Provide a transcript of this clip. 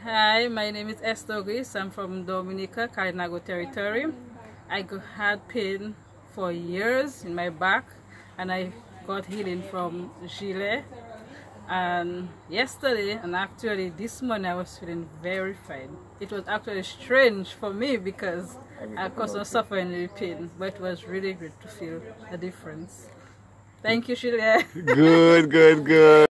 Hi, my name is Gilles. I'm from Dominica, Kalinago territory. I had pain for years in my back, and I got healing from Gilles. And yesterday, and actually this morning, I was feeling very fine. It was actually strange for me because I was suffering with pain, but it was really good to feel a difference. Thank you, Gilles. Good.